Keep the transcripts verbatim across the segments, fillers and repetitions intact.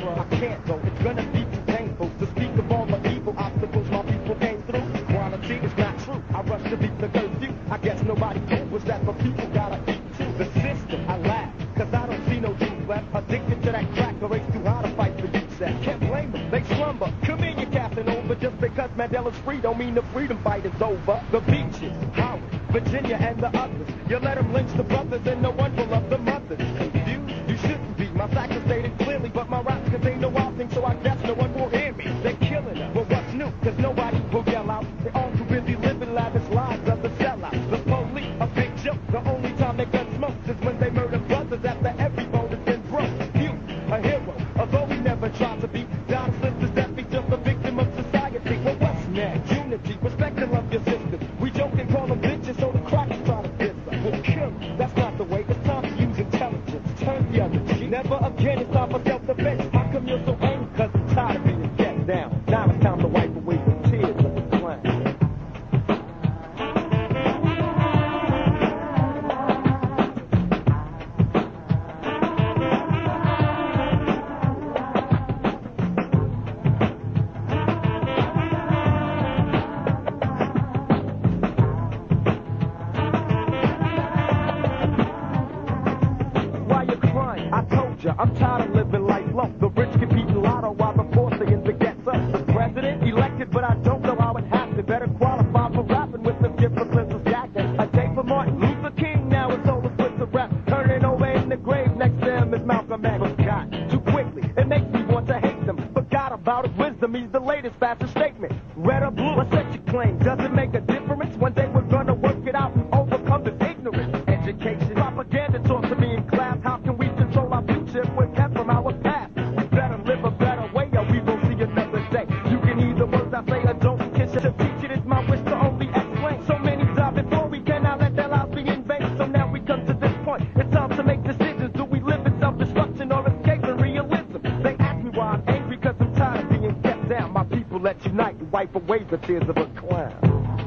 I can't go, it's gonna be too painful to speak of all the evil obstacles my people came through. Quality is not true, I rush to beat the curfew. I guess nobody told us that the people gotta eat too. The system, I laugh, cause I don't see no youth left. Addicted to that crack, the race too hard to fight for youth set. Can't blame them, they slumber. Come in, you're casting over. Just because Mandela's free don't mean the freedom fight is over. The beaches, Howard, Virginia, and the others. You let them lynch the brothers and no one will love the mothers. Confused? You shouldn't be. My facts are stated clearly, but my raps contain no outing, so I guess no one will hear me. They're killing us. Well, what's new? Cause nobody will yell out. They're all too busy living lavish lives of the sellouts. The police, a big joke. The only time they gun smokes is when they murder brothers after every bone has been broke. You, a hero, although we never tried to be. Don slipped his death, he's just a victim of society. Well, what's next? Unity, respect and love your sisters. We joke and call them bitches, so the crackers try to diss us. We'll kill them. That's not the way. It's time to use intelligence. Turn the other cheek. Never again, it's time for self-defense. How come you're so angry? Cause you're tired of being kept down. Now it's time to wipe away the tears of the clown. I'm tired of living life low. The rich compete in lotto while the poor singing begets us. The president elected, but I don't know how it happened. Better qualify for rapping with the gift of Princess Jackson. A day for Martin Luther King, now it's over with the rap. Turning over in the grave next to him is Malcolm X. Forgot too quickly, it makes me want to hate them. Forgot about his wisdom, he's the latest fashion statement. Red or blue, what's that you claim? Does it make a difference? One day we're gonna work it out and overcome this ignorance. Education, propaganda taught to me in class. How can we control our future if we're kept from our past? We better live a better way or we won't see another day. You can hear the words I say or don't kiss it. To teach it is my wish to only explain. So many died before we cannot let their lives be in vain. So now we come to this point. It's time to make decisions. Do we live in self-destruction or escaping realism? They ask me why I'm angry cause I'm tired of being kept down. My people, let's unite and wipe away the tears of a clown.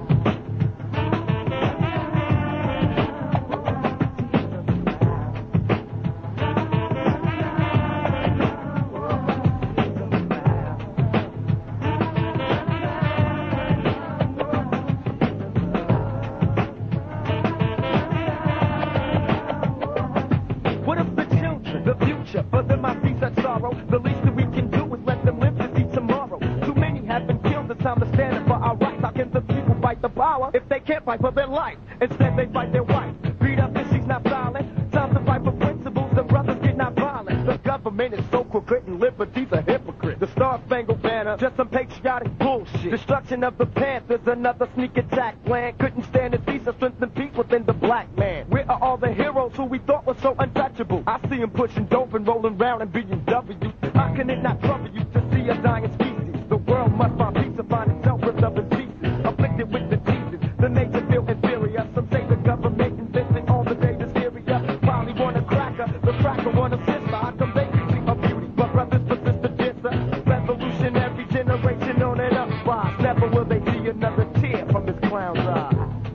For them I see such sorrow. The least that we can do is let them live to see tomorrow. Too many have been killed. It's time to stand up for our rights. How can the people fight the power if they can't fight for their life? Instead they fight their wife. Beat up and she's not silent. Time to fight for principles. The brothers get not violent. The government is so crooked and liberty's a hypocrite. The Star-Spangled Banner, just some patriotic bullshit. Destruction of the Panthers, another sneak attack plan. Couldn't stand to see so strengthen peace within the black man. Where are all the heroes who we thought were so untouchable? I see them pushing dope and rolling around in B M W. How can it not trouble you to see a dying species? The world must find peace and find itself ripped up in pieces. Afflicted with diseases, the nature feel inferior. Some say the government invented all the data hysteria. Probably want a cracker, the cracker want a sister. How come they can see a beauty, but brothers persist to diss her? Revolutionary generation on an uprise. Never will they see another tear from this clown's eye.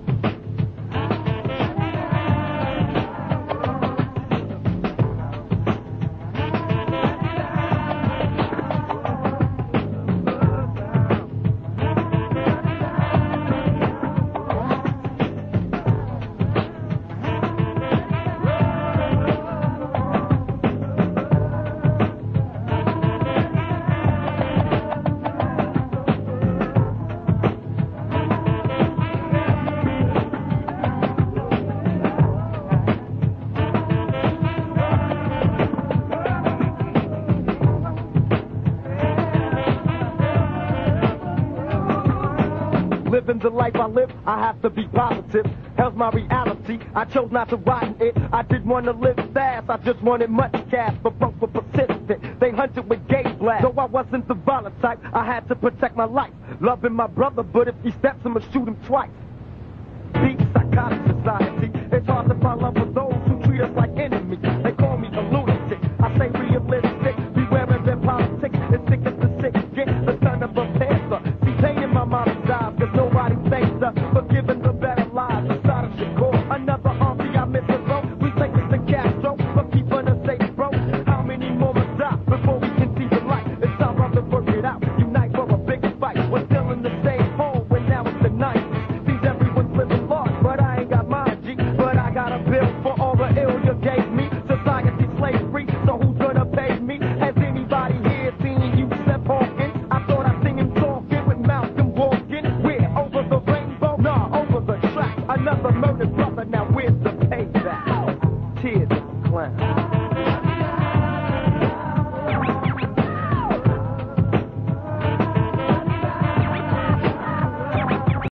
Living the life I live, I have to be positive. Hell's my reality, I chose not to ride in it. I didn't want to live fast, I just wanted much cash. But folks were persistent, they hunted with gauge blast. Though I wasn't the violent type, I had to protect my life. Loving my brother, but if he steps, I'ma shoot him twice. Deep psychotic society, it's hard to find love with those